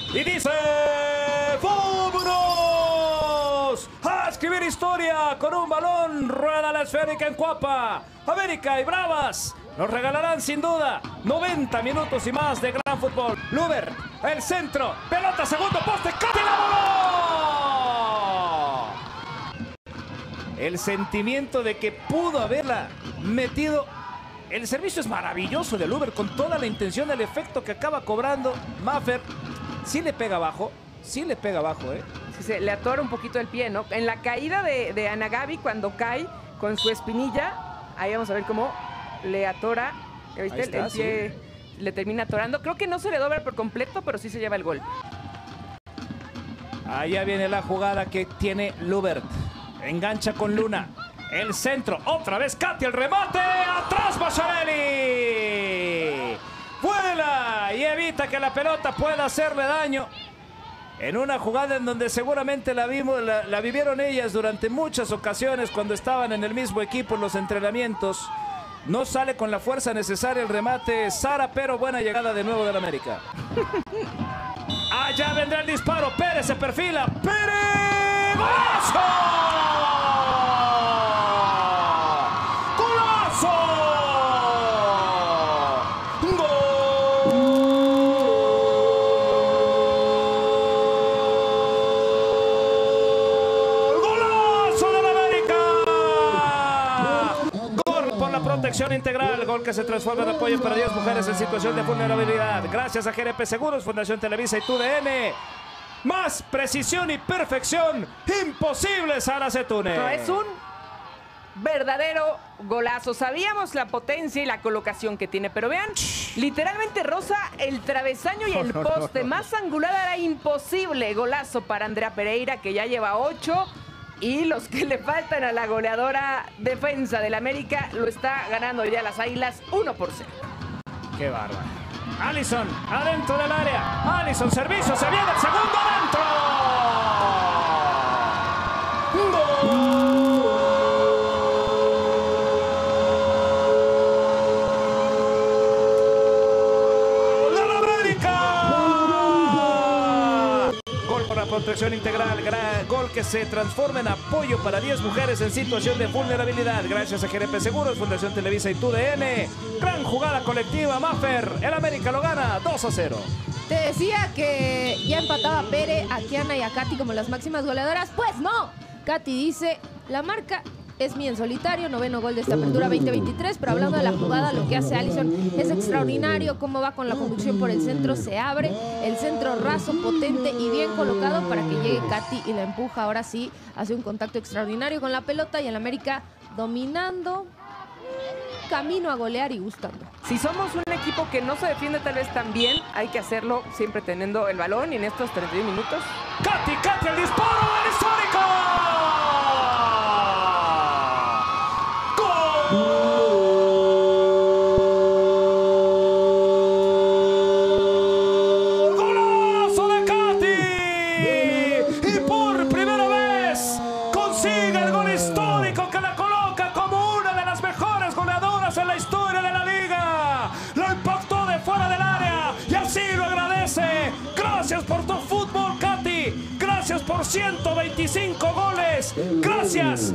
Y dice... ¡vámonos! A escribir historia con un balón. Rueda la esférica en Cuapa. América y Bravas nos regalarán sin duda 90 minutos y más de gran fútbol. Luber, el centro, pelota, segundo poste, ¡Cati la voló! El sentimiento de que pudo haberla metido. El servicio es maravilloso de Luber, con toda la intención del efecto que acaba cobrando. Maffer sí le pega abajo, sí le pega abajo, ¿eh? Sí, se le atora un poquito el pie, ¿no? En la caída de Ana Gaby, cuando cae con su espinilla, ahí vamos a ver cómo le atora, ¿viste? Está, el pie sí. Le termina atorando. Creo que no se le dobla por completo, pero sí se lleva el golpe. Allá viene la jugada que tiene Lubert. Engancha con Luna. El centro, otra vez Cati, el remate. Atrás Bacharelli. Vuela y evita que la pelota pueda hacerle daño. En una jugada en donde seguramente la vivieron ellas durante muchas ocasiones cuando estaban en el mismo equipo en los entrenamientos. No sale con la fuerza necesaria el remate Sara, pero buena llegada de nuevo del América. Allá vendrá el disparo. Pérez se perfila. ¡Pérez! ¡Golazo! ¡Golazo! Protección integral, gol que se transforma en apoyo para 10 mujeres en situación de vulnerabilidad. Gracias a GNP Seguros, Fundación Televisa y TUDN. Más precisión y perfección imposibles a la Setune. No, es un verdadero golazo. Sabíamos la potencia y la colocación que tiene, pero vean, literalmente roza el travesaño y el poste. Más angular era imposible. Golazo para Andrea Pereira, que ya lleva 8. Y los que le faltan a la goleadora defensa del América lo está ganando ya las Águilas 1-0. Qué bárbaro. Allison, adentro del área. Allison, servicio, se viene el segundo adentro. ¡Gol! ¡La América! Gol por la protección integral. Gol que se transforma en apoyo para 10 mujeres en situación de vulnerabilidad. Gracias a GNP Seguros, Fundación Televisa y TUDN. Gran jugada colectiva, Maffer. El América lo gana 2-0. Te decía que ya empataba Pere, a Kiana y a Cati como las máximas goleadoras. Pues no. Cati dice, la marca es mía en solitario, 9º gol de esta apertura 2023, pero hablando de la jugada, lo que hace Allison es extraordinario, cómo va con la conducción por el centro, se abre, el centro raso, potente y bien colocado para que llegue Cati y la empuja. Ahora sí, hace un contacto extraordinario con la pelota y el América dominando, camino a golear y gustando. Si somos un equipo que no se defiende tal vez tan bien, hay que hacerlo siempre teniendo el balón y en estos 31 minutos. Cati, el disparo del histórico. ¡Golazo de Cati! Y por primera vez consigue el gol histórico que la coloca como una de las mejores goleadoras en la historia de la liga. La impactó de fuera del área y así lo agradece. Gracias por tu fútbol, Cati. Gracias por 125 goles. Gracias.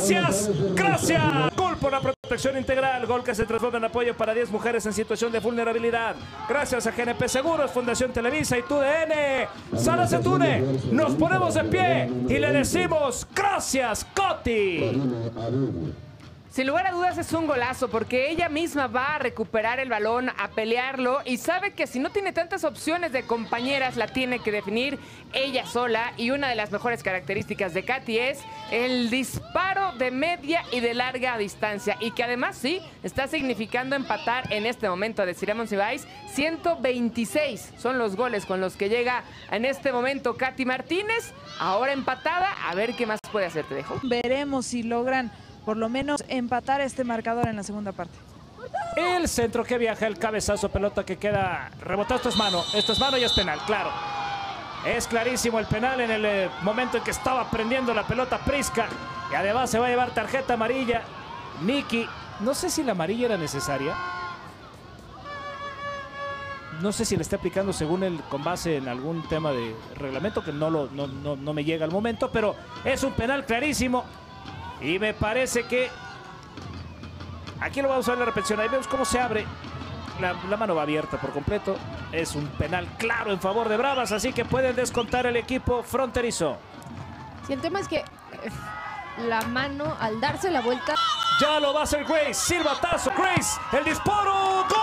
Gol por la protección integral. Gol que se transforma en apoyo para 10 mujeres en situación de vulnerabilidad. Gracias a GNP Seguros, Fundación Televisa y TUDN. Sala Setune, nos ponemos de pie y le decimos gracias, Coti. Sin lugar a dudas es un golazo porque ella misma va a recuperar el balón, a pelearlo y sabe que si no tiene tantas opciones de compañeras la tiene que definir ella sola. Y una de las mejores características de Cati es el disparo de media y de larga distancia y que además sí está significando empatar en este momento. Decirá Monsiváis, 126 son los goles con los que llega en este momento Cati Martínez. Ahora empatada, a ver qué más puede hacer, te dejo. Veremos si logran por lo menos empatar este marcador en la segunda parte. El centro que viaja, el cabezazo, pelota que queda rebotado. Esto es mano y es penal, claro. Es clarísimo el penal en el momento en que estaba prendiendo la pelota Prisca. Y además se va a llevar tarjeta amarilla. Miki, no sé si la amarilla era necesaria. no sé si le está aplicando según él con base en algún tema de reglamento que no me llega al momento, pero es un penal clarísimo y me parece que aquí lo vamos a ver la repetición. Ahí vemos cómo se abre. La mano va abierta por completo. Es un penal claro en favor de Bravas, así que pueden descontar el equipo fronterizo. Sí, el tema es que la mano al darse la vuelta... Ya lo va a hacer Grace. Silbatazo, Grace. El disparo. ¡Gol!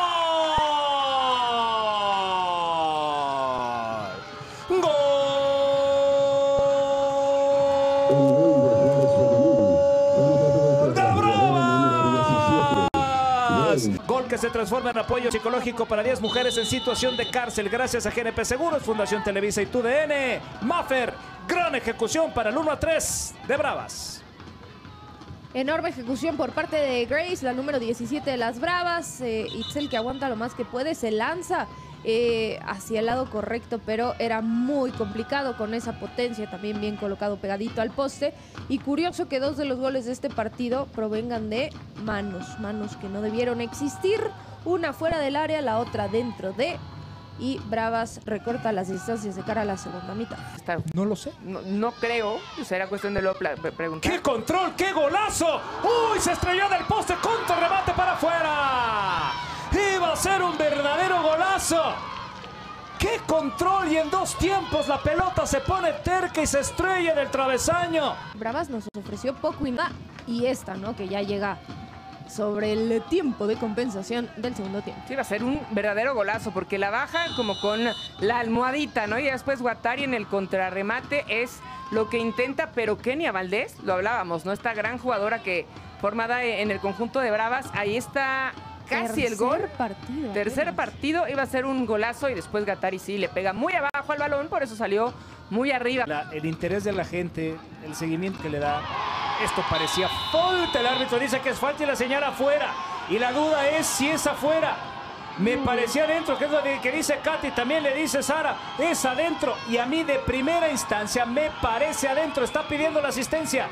¡Gol! ¡De Bravas! Gol que se transforma en apoyo psicológico para 10 mujeres en situación de cárcel. Gracias a GNP Seguros, Fundación Televisa y TUDN. Maffer, gran ejecución para el 1-3 de Bravas. Enorme ejecución por parte de Grace, la número 17 de las Bravas. Itzel, que aguanta lo más que puede, se lanza hacia el lado correcto, pero era muy complicado con esa potencia, también bien colocado pegadito al poste. Y curioso que 2 de los goles de este partido provengan de manos que no debieron existir. Una fuera del área, la otra dentro de... Y Bravas recorta las distancias de cara a la segunda mitad. No lo sé. No creo. Será cuestión de luego preguntar. ¡Qué control! ¡Qué golazo! ¡Uy! Se estrelló del poste. ¡Contra remate para afuera! ¡Iba a ser un verdadero golazo! ¡Qué control! Y en 2 tiempos la pelota se pone terca y se estrella en el travesaño. Bravas nos ofreció poco y nada. Y esta, ¿no? Que ya llega sobre el tiempo de compensación del segundo tiempo. Sí, va a ser un verdadero golazo porque la baja como con la almohadita, ¿no? Y después Guattari en el contrarremate es lo que intenta, pero Kenia Valdés, lo hablábamos, ¿no? Esta gran jugadora que formada en el conjunto de Bravas, ahí está casi el gol. Tercer partido, iba a ser un golazo y después Guattari sí le pega muy abajo al balón, por eso salió muy arriba. El interés de la gente, el seguimiento que le da. Esto parecía falta. El árbitro dice que es falta y la señala afuera. Y la duda es si es afuera. Me parecía adentro, que es lo que dice Katy, también le dice Sara. Es adentro. Y a mí de primera instancia me parece adentro. Está pidiendo la asistencia.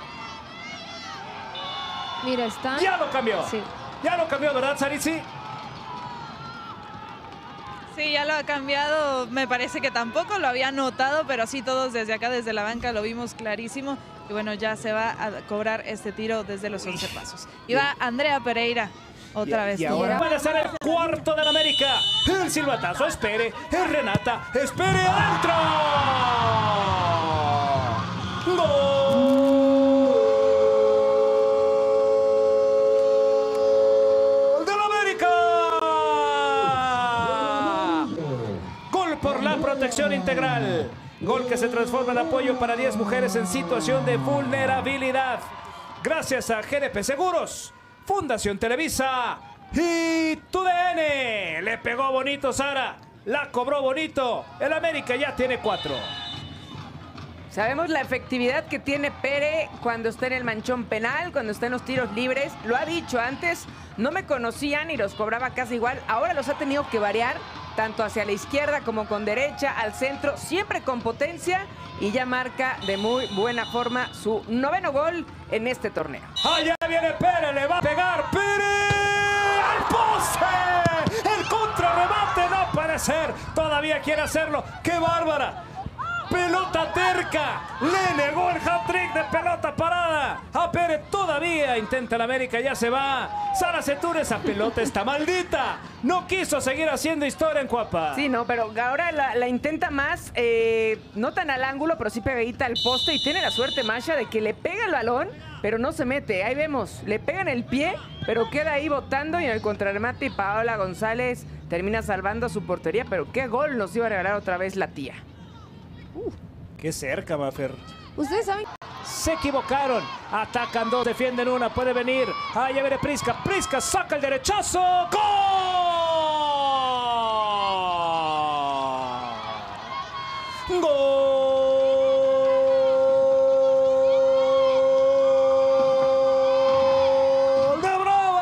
Mira, está... Ya lo cambió. Sí. Ya lo cambió, ¿verdad, Saritzi? Sí, ya lo ha cambiado. Me parece que tampoco lo había notado, pero sí todos desde acá, desde la banca, lo vimos clarísimo. Y bueno, ya se va a cobrar este tiro desde los 11 pasos. Y va Andrea Pereira otra vez. Y ahora van a ser el cuarto del América. El silbatazo, espere. El Renata, espere, adentro. ¡Gol del América! Gol por la protección integral. Gol que se transforma en apoyo para 10 mujeres en situación de vulnerabilidad. Gracias a GNP Seguros, Fundación Televisa y TUDN. Le pegó bonito Sara, la cobró bonito. El América ya tiene 4. Sabemos la efectividad que tiene Pere cuando está en el manchón penal, cuando está en los tiros libres. Lo ha dicho antes, no me conocían y los cobraba casi igual. Ahora los ha tenido que variar, tanto hacia la izquierda como con derecha, al centro, siempre con potencia. Y ya marca de muy buena forma su 9º gol en este torneo. Allá viene Pere, le va a pegar Pere al poste. El contrarremate no puede ser. Todavía quiere hacerlo. ¡Qué bárbara! Pelota terca, le negó el hat-trick de pelota parada. A Pérez todavía intenta el América, ya se va. Sara Setúr, esa pelota está maldita. No quiso seguir haciendo historia en Cuapa. Sí, no, pero ahora la intenta más, no tan al ángulo, pero sí pegadita al poste. Y tiene la suerte, Masha, de que le pega el balón, pero no se mete. Ahí vemos, le pega en el pie, pero queda ahí botando. Y en el contrarremate, Paola González termina salvando su portería. Pero qué gol nos iba a regalar otra vez la tía. Qué cerca, Maffer. Ustedes saben. Se equivocaron. Atacan 2, defienden 1. Puede venir. Ahí viene Prisca. Prisca saca el derechazo. ¡Gol! ¡Gol de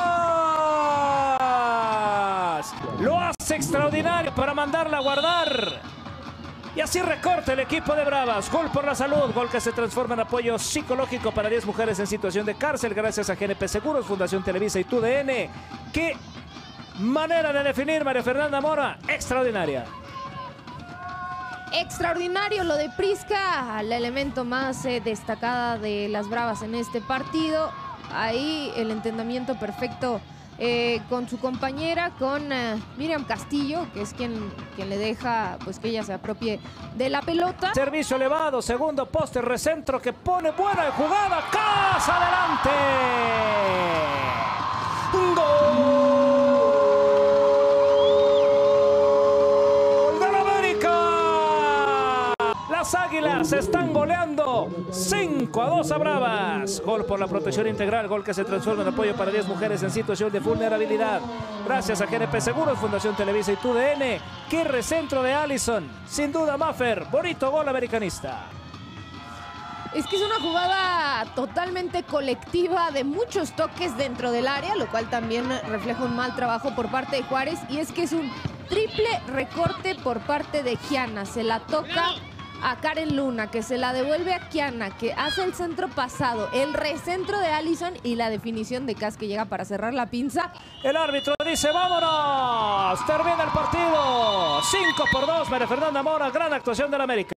Bravas! Lo hace extraordinario para mandarla a guardar. Y así recorta el equipo de Bravas. Gol por la salud. Gol que se transforma en apoyo psicológico para 10 mujeres en situación de cárcel. Gracias a GNP Seguros, Fundación Televisa y TUDN. Que manera de definir María Fernanda Mora, extraordinaria. Extraordinario lo de Prisca, el elemento más destacada de las Bravas en este partido. Ahí el entendimiento perfecto con su compañera, con Miriam Castillo, que es quien le deja pues que ella se apropie de la pelota. Servicio elevado, segundo poste, recentro que pone buena jugada. ¡Casa adelante! ¡Gol del América! Las Águilas están goleando 5-2 a Bravas. Gol por la protección integral, gol que se transforma en apoyo para 10 mujeres en situación de vulnerabilidad. Gracias a GNP Seguros, Fundación Televisa y TUDN. ¡Qué recentro de Allison! Sin duda, Maffer, bonito gol americanista. Es que es una jugada totalmente colectiva de muchos toques dentro del área, lo cual también refleja un mal trabajo por parte de Juárez. Y es que es un triple recorte por parte de Kiana. Se la toca a Karen Luna, que se la devuelve a Kiana, que hace el centro pasado, el recentro de Allison y la definición de Cas, que llega para cerrar la pinza. El árbitro dice, vámonos, termina el partido. 5-2, María Fernanda Mora, gran actuación del América.